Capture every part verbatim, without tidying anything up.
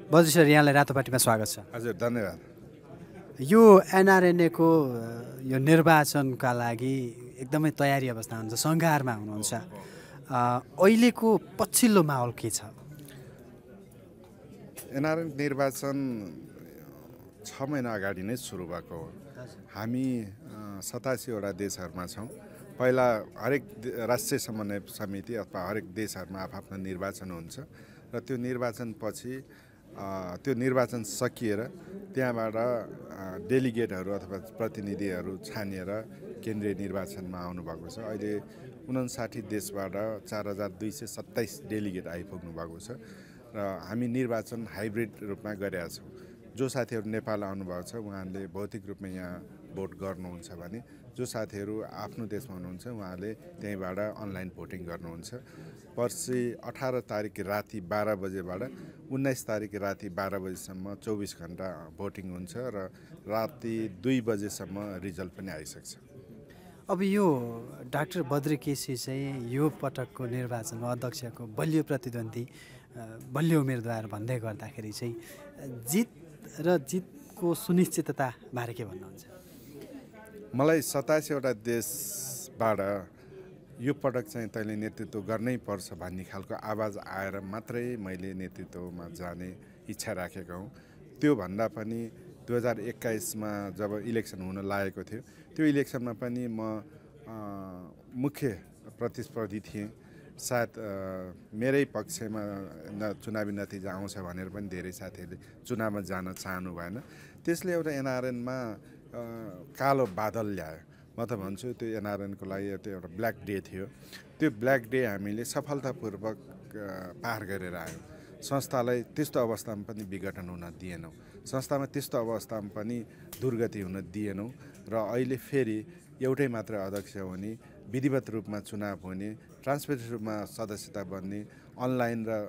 बजु sir यहाँलाई रातोपाटीमा स्वागत छ। हजुर धन्यवाद। यो एनआरएनए को यो निर्वाचनका लागि एकदमै तयारी अवस्था हुन्छ, सङ्घारमा हुनुहुन्छ। अहिलेको पछिल्लो माहौल के छ? एनआरएन निर्वाचन छ महिना अगाडि नै सुरु भएको हो। हामी सतासीवटा देशहरूमा छौँ। पहिला हरेक राष्ट्रिय समन्वय समिति अथवा हरेक देशहरूमा आफ्नो निर्वाचन हुन्छ र त्यो निर्वाचनपछि त्यो निर्वाचन सकिएर त्यहाँबाट डेलिगेटहरू अथवा प्रतिनिधिहरू छानिएर केन्द्रीय निर्वाचनमा आउनुभएको छ। अहिले उन्साठी देशबाट चार हजार दुई सय सत्ताइस डेलिगेट आइपुग्नु भएको छ र हामी निर्वाचन हाइब्रिड रूपमा गरेका छौँ। जो साथीहरू नेपाल आउनुभएको छ उहाँहरूले भौतिक रूपमा यहाँ भोट गर्नुहुन्छ भने जो साथीहरू आफ्नो देशमा हुनुहुन्छ उहाँहरूले त्यहीँबाट अनलाइन भोटिङ गर्नुहुन्छ। पर्सि अठार तारिक राति बाह्र बजेबाट उन्नाइस तारिक राति बाह्र बजेसम्म चौबिस घन्टा भोटिङ हुन्छ र राति दुई बजेसम्म रिजल्ट पनि आइसक्छ। अब यो डाक्टर बद्री केसी चाहिँ यो पटकको निर्वाचनमा अध्यक्षको बलियो प्रतिद्वन्दी, बलियो उम्मेदवार भन्दै गर्दाखेरि चाहिँ जित र जितको सुनिश्चितता बारे के भन्नुहुन्छ? मलाई सतासीवटा देशबाट यो पटक चाहिँ तैँले नेतृत्व गर्नै पर्छ भन्ने खालको आवाज आएर मात्रै मैले नेतृत्वमा जाने इच्छा राखेको हुँ। त्योभन्दा पनि दुई हजार एक्काइसमा जब इलेक्सन हुन लागेको थियो त्यो इलेक्सनमा पनि म मुख्य प्रतिस्पर्धी थिएँ। सायद मेरै पक्षमा चुनावी नतिजा आउँछ भनेर पनि धेरै साथीहरूले चुनावमा जान चाहनु भएन। त्यसले एउटा एनआरएनमा कालो बादल ल्यायो। म त भन्छु त्यो एनआरएनको लागि त्यो एउटा ब्ल्याक डे थियो। त्यो ब्ल्याक डे हामीले सफलतापूर्वक पार गरेर आयौँ। संस्थालाई त्यस्तो अवस्थामा पनि विघटन हुन दिएनौँ। संस्थामा त्यस्तो अवस्थामा पनि दुर्गति हुन दिएनौँ र अहिले फेरि एउटै मात्र अध्यक्ष हुने, विधिवत रूपमा चुनाव हुने, ट्रान्सपेरेन्ट रूपमा सदस्यता बन्ने, अनलाइन र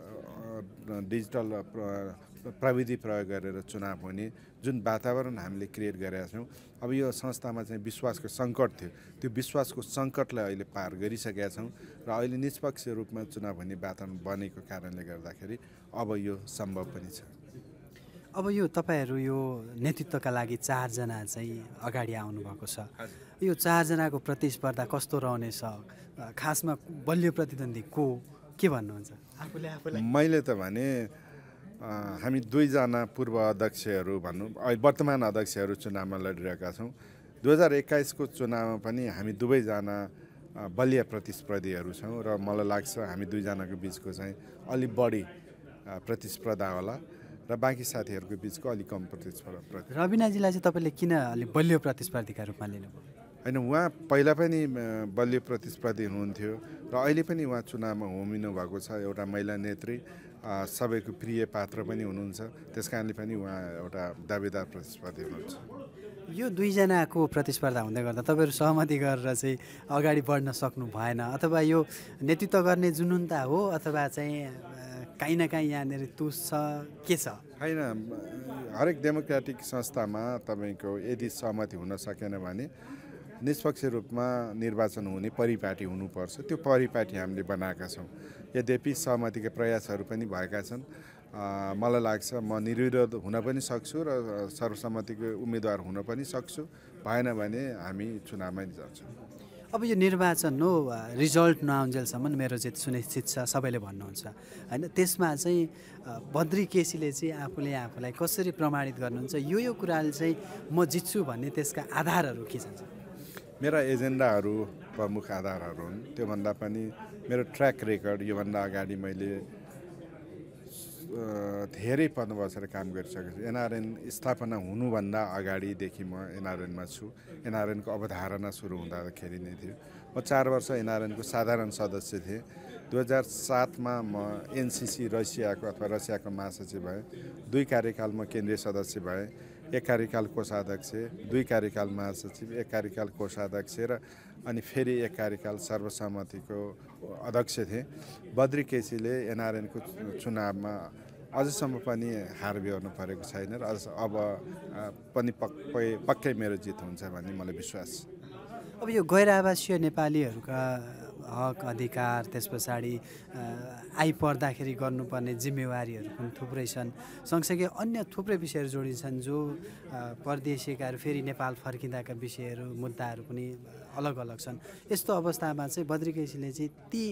डिजिटल प्रविधि प्रयोग गरेर चुनाव हुने जुन वातावरण हामीले क्रिएट गरेका छौँ। अब यो संस्थामा चाहिँ विश्वासको सङ्कट थियो, त्यो विश्वासको सङ्कटलाई अहिले पार गरिसकेका छौँ र अहिले निष्पक्ष रूपमा चुनाव हुने वातावरण बनेको कारणले गर्दाखेरि अब यो सम्भव पनि छ। अब यो तपाईँहरू यो नेतृत्वका लागि चारजना चाहिँ अगाडि आउनुभएको छ। यो चारजनाको प्रतिस्पर्धा कस्तो रहनेछ? खासमा बलियो प्रतिद्वन्दी को, के भन्नुहुन्छ? आफूले आफूलाई मैले त भने हामी दुईजना पूर्व अध्यक्षहरू भनौँ, वर्तमान अध्यक्षहरू चुनावमा लडिरहेका छौँ। दुई हजार एक्काइसको चुनावमा पनि हामी दुवैजना बलिया प्रतिस्पर्धीहरू छौँ र मलाई लाग्छ हामी दुईजनाको बिचको चाहिँ अलिक बढी प्रतिस्पर्धा होला र बाँकी साथीहरूको बिचको अलिक कम प्रतिस्पर्धा। रविनाजीलाई चाहिँ तपाईँले किन अलिक बलियो प्रतिस्पर्धीका रूपमा लिनुभयो? होइन, उहाँ पहिला पनि बलियो प्रतिस्पर्धी हुनुहुन्थ्यो र अहिले पनि उहाँ चुनावमा होमिनु भएको छ। एउटा महिला नेत्री, सबैको प्रिय पात्र पनि हुनुहुन्छ। त्यस कारणले पनि उहाँ एउटा दावेदार प्रतिस्पर्धी हुनुहुन्छ। यो दुईजनाको प्रतिस्पर्धा हुँदै गर्दा तपाईँहरू सहमति गरेर चाहिँ अगाडि बढ्न सक्नु भएन, अथवा यो नेतृत्व गर्ने जुनुन्ता हो अथवा चाहिँ काहीँ न काहीँ यहाँनिर तुस छ, के छ? होइन, हरेक डेमोक्रेटिक संस्थामा तपाईँको यदि सहमति हुन सकेन भने निष्पक्ष रूपमा निर्वाचन हुने परिपाटी हुनुपर्छ। त्यो परिपाटी हामीले बनाएका छौँ। यद्यपि सहमतिका प्रयासहरू पनि भएका छन्। मलाई लाग्छ म निर्विरोध हुन पनि सक्छु र सर्वसम्मतिको उम्मेदवार हुन पनि सक्छु। भएन भने हामी चुनावमै जान्छौँ। अब यो निर्वाचन हो, रिजल्ट नआउन्जेलसम्म मेरो जित सुनिश्चित छ सबैले भन्नुहुन्छ होइन। त्यसमा चाहिँ बद्री केसीले चाहिँ आफूले आफूलाई कसरी प्रमाणित गर्नुहुन्छ? यो यो कुराले चाहिँ म जित्छु भन्ने त्यसका आधारहरू के छन्? मेरा एजेन्डाहरू प्रमुख आधारहरू हुन्। त्योभन्दा पनि मेरो ट्र्याक रेकर्ड, योभन्दा अगाडि मैले धेरै पन्ध्र वर्ष काम गरिसकेको छु। एनआरएन स्थापना हुनुभन्दा अगाडिदेखि म एनआरएनमा छु। एनआरएनको अवधारणा सुरु हुँदाखेरि नै थियो। म चार वर्ष एनआरएनको साधारण सदस्य थिएँ। दुई हजार सातमा म एनसिसी रसियाको अथवा रसियाको महासचिव भएँ। दुई कार्यकाल म केन्द्रीय सदस्य भएँ। एक कार्यकाल कोषाध्यक्ष, दुई कार्यकाल महासचिव, एक कार्यकाल कोषाध्यक्ष र अनि फेरि एक कार्यकाल सर्वसम्मतिको अध्यक्ष थिए। बद्री केसीले एनआरएनको चुनावमा अझसम्म पनि हार बेहोर्नु परेको छैन र अब पनि पक्कै पक्कै मेरो जित हुन्छ भन्ने मलाई विश्वास छ। अब यो गैर आवासीय नेपालीहरूका हक अधिकार त्यस पछाडि आइपर्दाखेरि गर्नुपर्ने जिम्मेवारीहरू पनि थुप्रै छन्। सँगसँगै अन्य थुप्रै विषयहरू जोडिन्छन् जो परदेशिकाहरू फेरि नेपाल फर्किँदाका विषयहरू मुद्दाहरू पनि अलग अलग छन्। यस्तो अवस्थामा चाहिँ बद्री केसीले चाहिँ ती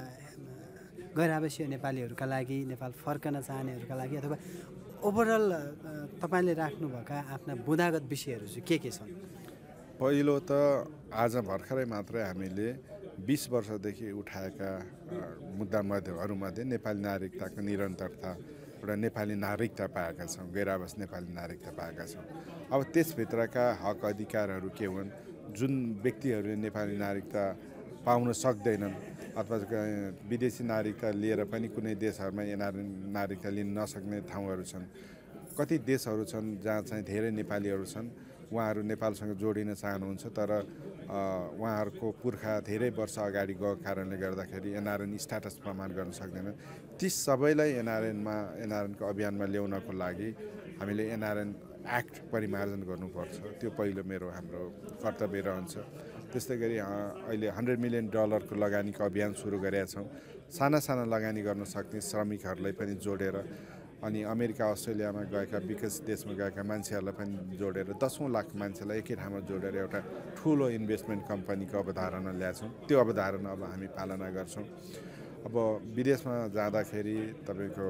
गैर आवासीय नेपालीहरूका लागि, नेपाल फर्कन चाहनेहरूका लागि अथवा ओभरअल तपाईँले राख्नुभएका आफ्ना बुँदागत विषयहरू चाहिँ के के छन्? पहिलो त आज भर्खरै मात्रै हामीले बिस वर्षदेखि उठाएका मुद्दाहरूमध्ये नेपाली नागरिकताको निरन्तरता, एउटा नेपाली नागरिकता पाएका छौँ, गैर आवास नेपाली नागरिकता पाएका छौँ। अब त्यसभित्रका हक अधिकारहरू के हुन्? जुन व्यक्तिहरूले नेपाली नागरिकता पाउन सक्दैनन् अथवा विदेशी नागरिकता लिएर पनि कुनै देशहरूमा एनआरएन नागरिकता लिन नसक्ने ठाउँहरू छन्। कति देशहरू छन् जहाँ चाहिँ धेरै नेपालीहरू छन्, उहाँहरू नेपालसँग जोडिन चाहनुहुन्छ तर उहाँहरूको पुर्खा धेरै वर्ष अगाडि गएको कारणले गर्दाखेरि एनआरएन स्ट्याटस प्रमाण गर्न सक्दैनन्। ती सबैलाई एनआरएनमा एनआरएनको अभियानमा ल्याउनको लागि हामीले एनआरएन एक्ट परिमार्जन गर्नुपर्छ। त्यो पहिलो मेरो हाम्रो कर्तव्य रहन्छ। त्यस्तै गरी अहिले हन्ड्रेड मिलियन डलरको लगानीको अभियान सुरु गरेका छौँ। साना साना लगानी गर्न सक्ने श्रमिकहरूलाई पनि जोडेर अनि अमेरिका अस्ट्रेलियामा गएका विकसित देशमा गएका मान्छेहरूलाई पनि जोडेर दसौँ लाख मान्छेलाई एकै ठाउँमा जोडेर एउटा ठुलो इन्भेस्टमेन्ट कम्पनीको अवधारणा ल्याएछौँ। त्यो अवधारणा अब हामी पालना गर्छौँ। अब विदेशमा जाँदाखेरि तपाईँको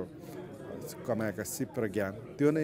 कमाएका सिप र ज्ञान त्यो नै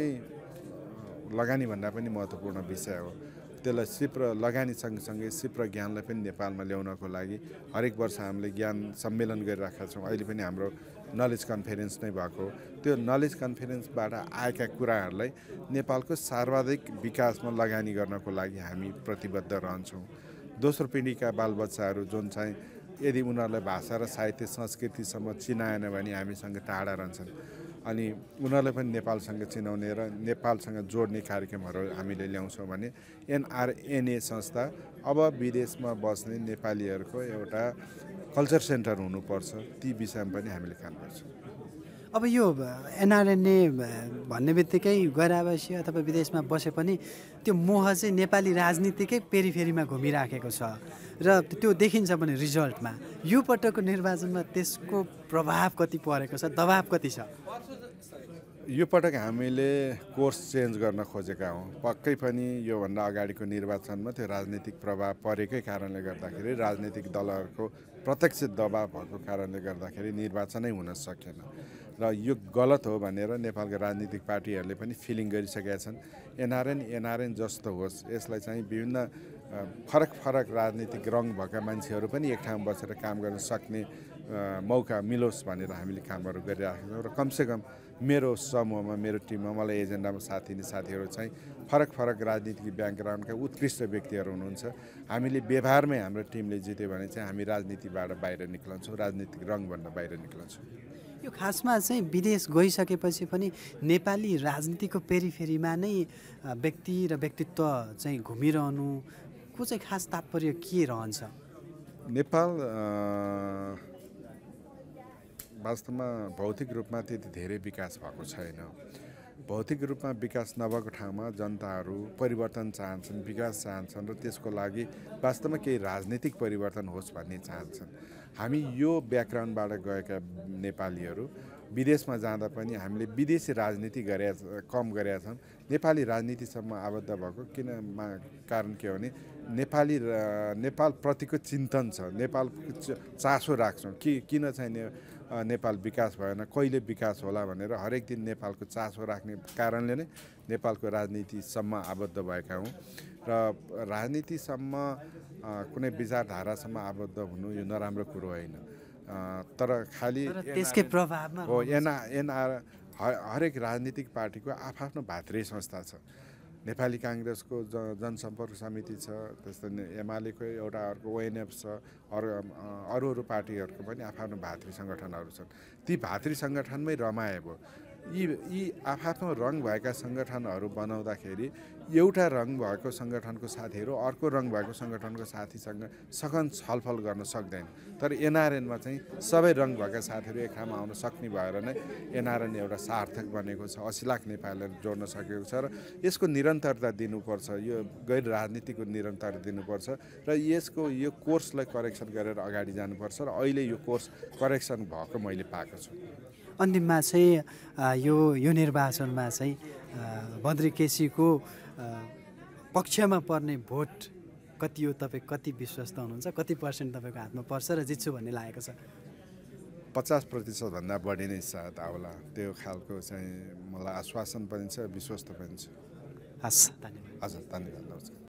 लगानीभन्दा पनि महत्त्वपूर्ण विषय हो। त्यसलाई सिप र लगानी सँगसँगै सिप र ज्ञानलाई पनि नेपालमा ल्याउनको लागि हरेक वर्ष हामीले ज्ञान सम्मेलन गरिरहेका छौँ। अहिले पनि हाम्रो नलेज कन्फरेन्स नै भएको। त्यो नलेज कन्फरेन्सबाट आएका कुराहरूलाई नेपालको सर्वाधिक विकासमा लगानी गर्नको लागि हामी प्रतिबद्ध रहन्छौँ। दोस्रो पिँढीका बालबच्चाहरू जुन चाहिँ यदि उनीहरूलाई भाषा र साहित्य संस्कृतिसम्म चिनाएन भने हामीसँग टाढा रहन्छन्। अनि उनीहरूलाई पनि नेपालसँग चिनाउने र नेपालसँग जोड्ने कार्यक्रमहरू हामीले ल्याउँछौँ भने एनआरएनए संस्था अब विदेशमा बस्ने नेपालीहरूको एउटा कल्चर सेन्टर हुनुपर्छ। ती विषयमा पनि हामीले काम गर्छौँ। अब यो एनआरएनए भन्ने बित्तिकै गैर आवासीय अथवा विदेशमा बसे पनि त्यो मोह चाहिँ नेपाली राजनीतिकै पेरिफेरीमा घुमिराखेको छ र त्यो देखिन्छ पनि रिजल्टमा। यो पटकको निर्वाचनमा त्यसको प्रभाव कति परेको छ, दबाब कति छ? यो पटक हामीले कोर्स चेन्ज गर्न खोजेका हौँ। पक्कै पनि योभन्दा अगाडिको निर्वाचनमा त्यो राजनीतिक प्रभाव परेकै कारणले गर्दाखेरि राजनीतिक दलहरूको प्रत्यक्ष दबाव भएको कारणले गर्दाखेरि निर्वाचनै हुन सकेन र यो गलत हो भनेर नेपालका राजनीतिक पार्टीहरूले पनि फिलिङ गरिसकेका छन्। एनआरएन एनआरएन जस्तो होस्, यसलाई चाहिँ विभिन्न फरक फरक राजनीतिक रङ भएका मान्छेहरू पनि एक ठाउँमा बसेर काम गर्न सक्ने मौका मिलोस् भनेर हामीले कामहरू गरिरहेका छौँ। र कमसेकम मेरो समूहमा, मेरो टिममा, मलाई एजेन्डामा साथ दिने साथीहरू चाहिँ फरक फरक राजनीतिक ब्याकग्राउन्डका उत्कृष्ट व्यक्तिहरू हुनुहुन्छ। हामीले व्यवहारमै हाम्रो टिमले जित्यो भने चाहिँ हामी राजनीतिबाट बाहिर निक्लन्छौँ, राजनीतिक रङभन्दा बाहिर निक्लन्छौँ। यो खासमा चाहिँ विदेश गइसकेपछि पनि नेपाली राजनीतिको पेरिफेरीमा नै व्यक्ति र व्यक्तित्व चाहिँ घुमिरहनुको चाहिँ खास तात्पर्य के रहन्छ? नेपाल वास्तवमा भौतिक रूपमा त्यति धेरै विकास भएको छैन। भौतिक रूपमा विकास नभएको ठाउँमा जनताहरू परिवर्तन चाहन्छन्, विकास चाहन्छन् र त्यसको लागि वास्तवमा केही राजनीतिक परिवर्तन होस् भन्ने चाहन्छन्। हामी यो ब्याकग्राउन्डबाट गएका नेपालीहरू विदेशमा जाँदा पनि हामीले विदेशी राजनीति गरे कम गरेका छौँ। नेपाली राजनीतिसम्म आबद्ध भएको किन कारण के हो भने नेपाली नेपालप्रतिको चिन्तन छ, नेपालको चासो राख्छौँ कि किन चाहिँ नेपाल विकास भएन, कहिले विकास होला भनेर हरेक दिन नेपालको चासो राख्ने कारणले नै नेपालको राजनीतिसम्म आबद्ध भएका हौँ। र राजनीतिसम्म कुनै विचारधारासम्म आबद्ध हुनु यो नराम्रो कुरो होइन, तर खालि त्यसकै प्रभावमा हो। एनआ एनआर हरेक राजनीतिक पार्टीको आफ्नो भातृ संस्था छ। नेपाली काङ्ग्रेसको ज जनसम्पर्क समिति छ, त्यस्तै एमालेको एउटा अर्को ओएनएफ छ, अरू अरू अरू पार्टीहरूको पनि आफ्नो भातृ सङ्गठनहरू छन्। ती भातृ सङ्गठनमै रमाए भयो। यी यी आफ्नो रङ भएका सङ्गठनहरू बनाउँदाखेरि एउटा रङ भएको सङ्गठनको साथीहरू अर्को रङ भएको सङ्गठनको साथीसँग सघन छलफल गर्न सक्दैन। तर एनआरएनमा चाहिँ सबै रङ भएका साथीहरू एक ठाउँमा आउन सक्ने भएर नै एनआरएन एउटा सार्थक बनेको छ। अस्सी लाख नेपालीहरू जोड्न सकेको छ र यसको निरन्तरता दिनुपर्छ, यो गैर राजनीतिको निरन्तरता दिनुपर्छ र यसको यो कोर्सलाई करेक्सन गरेर अगाडि जानुपर्छ र अहिले यो कोर्स करेक्सन भएको मैले पाएको छु। अन्तिममा चाहिँ यो यो निर्वाचनमा चाहिँ बद्री केसीको पक्षमा पर्ने भोट कति हो, तपाईँ कति विश्वस्त हुनुहुन्छ, कति पर्सेन्ट तपाईँको हातमा पर्छ र जित्छु भन्ने लागेको छ? पचास प्रतिशतभन्दा बढी नै सायद आउला, त्यो खालको चाहिँ मलाई आश्वासन पनि छ, विश्वस्त पनि छ। हस्, धन्यवाद। हजुर, धन्यवाद।